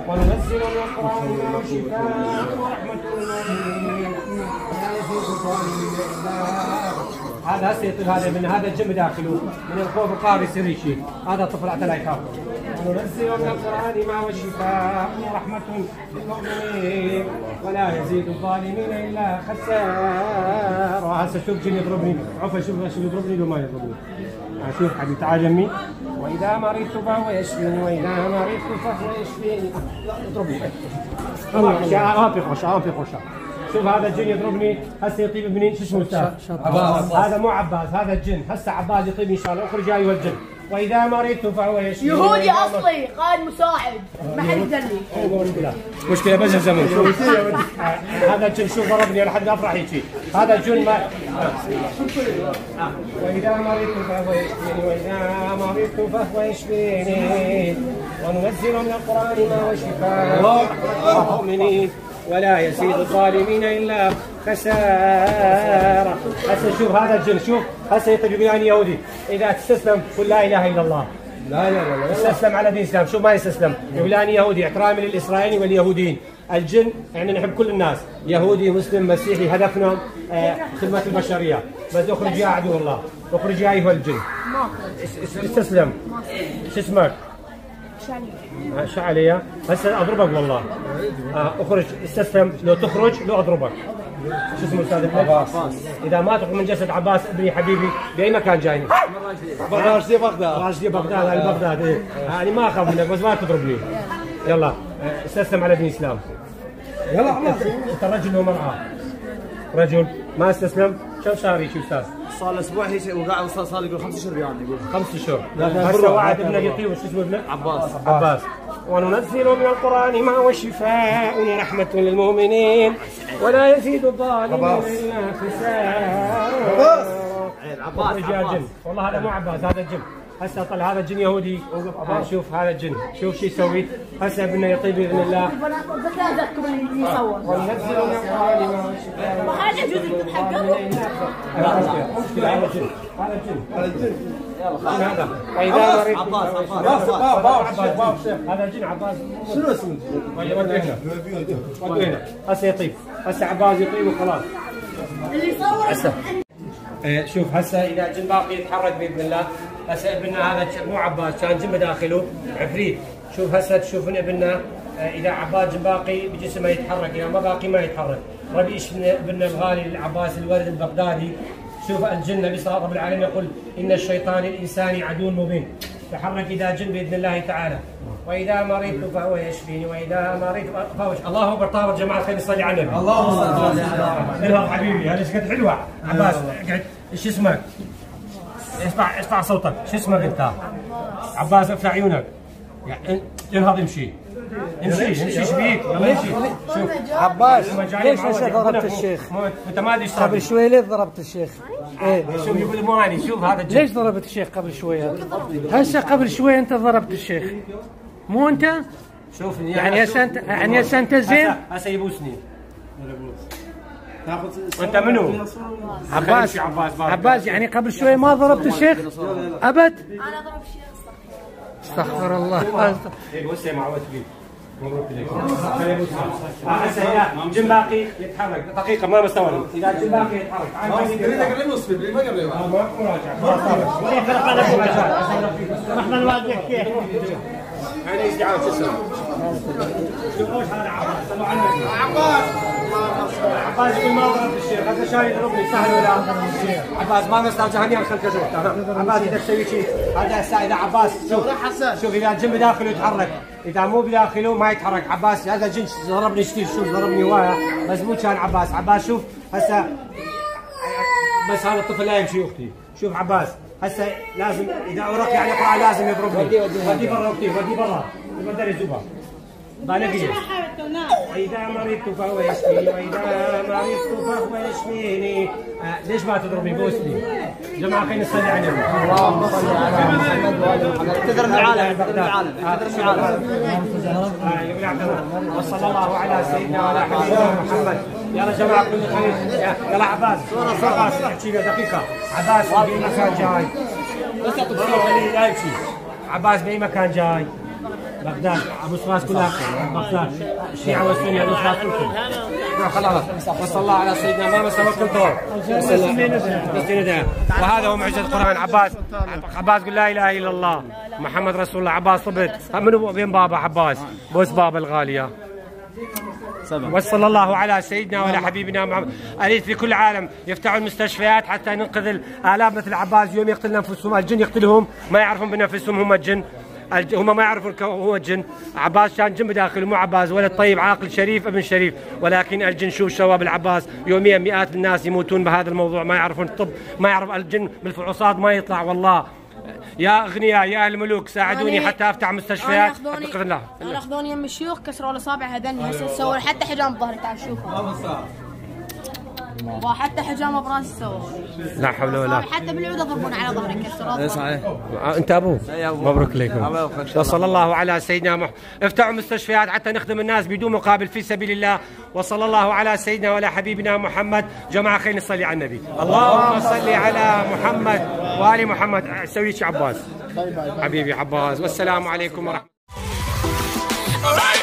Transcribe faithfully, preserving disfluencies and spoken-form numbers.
وننزل من القرآن ما هو شفاء ورحمة للمؤمنين ولا يزيد الظالمين إلا. هذا هسه يطير هذا من هذا الجنب داخله من الخوف القاري يصير شيء، هذا الطفل حتى لا يخاف. وننزل من القرآن ما هو شفاء ورحمة للمؤمنين ولا يزيد الظالمين إلا خسارة. هسه شوف جن يضربني، عفوا شوف شوف يضربني لو ما يضربني. شوف حبيبي تعال جنبي. وإذا مرضت فهو يشفيني وإذا مرضت فهو يشفيني. اضربني. الله في خوشة في خوشة. شوف هذا الجن يضربني هسه يطيب ابني. شو اسمه استاذ؟ عباس. هذا مو عباس هذا الجن. هسه عباس يطيب ان شاء الله. اخرج ايها الجن. واذا مرضت فهو يشفيني. يهودي اصلي قائد مساعد ما حد يدلي. مو مشكله مشكله بس الزمن. شوف هذا الجن شوف ضربني لحد افرح هيك. هذا الجن ما واذا مرضت فهو يشفيني واذا مرضت فهو يشفيني وننزل من القران ما هو شفاء للمؤمنين ولا يزيد الظالمين الا خسارة. هسه شوف هذا الجن شوف هسه يطيب بيان يهودي. اذا تستسلم قل لا اله الا الله. لا لا لا استسلم على دين الاسلام. شوف ما يستسلم يقول يهودي احترامي للاسرائيليين واليهوديين. الجن يعني نحب كل الناس يهودي مسلم مسيحي هدفنا آه خدمة البشرية. بس اخرج يا عدو الله اخرج يا ايها الجن. استسلم. شو اسمك؟ شعلية. شعلية هسه اضربك والله. آه اخرج استسلم لو تخرج لو اضربك. شو اسمه استاذ عباس؟ اذا ما تخرج من جسد عباس ابني حبيبي باي مكان جايني؟ راشدي بغداد. راشدي بغداد هاي بغداد ايه. انا ما اخاف منك بس ما تضربني. يلا استسلم على دين الاسلام. يلا خلاص. انت رجل ومرأة. رجل ما استسلم. كم شهر هيك استاذ؟ صار له اسبوع هيك وقاعد صار يقول خمس اشهر يعني يقول خمس اشهر. هسه وعد ابنك يطيب. شو اسمه ابنك؟ عباس. عباس. وننزل من القرآن ما هو شفاء ورحمة للمؤمنين ولا يزيد الظالمين إلا خسارة. عباس عباس والله هذا مو عباس هذا الجن. هسه طلع هذا الجن يهودي. شوف هذا الجن شوف شو يسوي. هسه بدنا يطيب باذن الله. وننزل من القرآن ما هو شفاء. ما حد يجوز يتحققوا. مشكلة هذا الجن هذا الجن هذا الجن. يلا هذا. وإذا مريض عباس عباس عباس هذا الجن عباس. شنو اسمه؟ ودوا هنا ودوا هنا. هسه يطيب هسه عباس يطيب وخلاص. اللي صور هسه شوف هسه اذا الجن باقي يتحرك باذن الله. هسه ابننا هذا مو عباس كان جن بداخله عفريت. شوف هسه تشوفون ابننا اذا عباس جن باقي بجسمه يتحرك اذا ما باقي ما يتحرك. ربي يشفي ابننا الغالي العباس الولد البغدادي. شوف الجن النبي صلى الله عليه وسلم يقول ان الشيطان الانساني عدو مبين. تحرك اذا جن باذن الله تعالى. واذا مرضت فهو يشفيني واذا مرضت فهو الله اكبر. طابت جماعه خلينا نصلي على النبي. اللهم صل على النبي. حبيبي هذه قد حلوه. عباس اقعد. ايش اسمك؟ اسمع اسمع صوتك. شو اسمك انت؟ عباس افتح عيونك. يعني انهض امشي امشي امشي ايش بيك؟ يلا امشي. شوف عباس ليش هسه ضربت الشيخ؟ انت ما ادري ايش صار قبل شوي. ليش ضربت الشيخ؟ ايه شوف يقول مو اني. شوف هذا الجن. ليش ضربت الشيخ قبل شوي؟ هسه قبل شوي انت ضربت الشيخ مو انت؟ شوف يعني هسه انت يعني هسه انت زين؟ هسه يبوسني. وانت منو؟ عباس. عباس يعني قبل شوي ما ضربت الشيخ؟ ابد؟ انا ضرب الشيخ. استغفر الله. بوسه مع وجهي. مبروك لك. هسه اذا الجن باقي يتحرك دقيقه ما مستوعب. اذا الجن باقي يتحرك قريب نص ما قريب. ما مراجعه. رحنا نواجهك كيف؟ هذه ازدعاج شو اسمه؟ شوفوش هذا عباس. صلوا على النبي. عباس عباس يقول ما ضربت الشيخ. هذا شاي يضربني سهل ولا عباس ما نستوجع هني على خلف جزء. عباس اذا تسوي شيء هذا هسه اذا عباس شوف شوف اذا الجن بداخله يتحرك اذا مو بداخله ما يتحرك. عباس هذا الجن ضربني كثير. شوف ضربني هوايه بس مو كان عباس. عباس شوف هسه بس هذا الطفل لا يمشي اختي. شوف عباس هسه لازم اذا ورق يعني قرأ لازم يضربني. ودي برا اختي ودي برا يقدر يزبها. بالغيه. واذا مرضت فهو يشفيني واذا مرضت فهو يشفيني. آه ليش ما تضربني؟ بوسني. جماعه خلينا نصلي على النبي. اللهم صل على محمد. تقدر العالم تقدر العالم تقدر العالم. وصلى الله على سيدنا وعلى حبيبنا محمد. يلا جماعه كل خير. يلا عباس عباس احكي لي دقيقه. عباس باي مكان جاي. بس لا يمشي. عباس باي مكان جاي. بغداد ابو صراس كلها بغداد الشيعة والسنة ابو صراس كلكم خلاص وصلى الله على سيدنا ما مسا وكلته وهذا هو معجزة القرآن. عباس عباس قل لا اله الا الله محمد رسول الله. عباس صبت منو بين بابا عباس بوس بابا الغالية. وصلى الله على سيدنا وعلى حبيبنا محمد. اريد في كل العالم يفتحوا المستشفيات حتى ننقذ الالاف مثل عباس. يوم يقتل انفسهم الجن يقتلهم ما يعرفون بنفسهم هم الجن. هم ما يعرفون هو الجن. عباس كان جن بداخله مو عباس ولد طيب عاقل شريف ابن شريف، ولكن الجن شوف شباب العباس يوميا مئات من الناس يموتون بهذا الموضوع ما يعرفون الطب ما يعرف الجن بالفحوصات ما يطلع. والله يا اغنياء يا اهل الملوك ساعدوني حتى افتح مستشفيات. انا انا اخذوني يم الشيوخ كسروا الاصابع هذني هسه سووا حتى حجام بظهري تعال شوفها وحتى حجامه براسي سووا. لا حول ولا حتى بالعود يضربون على ظهري كسروا. اي صحيح. انت ابوه؟ مبروك لكم. وصلى الله على سيدنا محمد. افتحوا مستشفيات حتى نخدم الناس بدون مقابل في سبيل الله. وصلى الله على سيدنا وعلى حبيبنا محمد. جماعه خلينا نصلي على النبي. اللهم صل على محمد وال محمد. سوي شي عباس حبيبي عباس. والسلام عليكم ورحمه الله.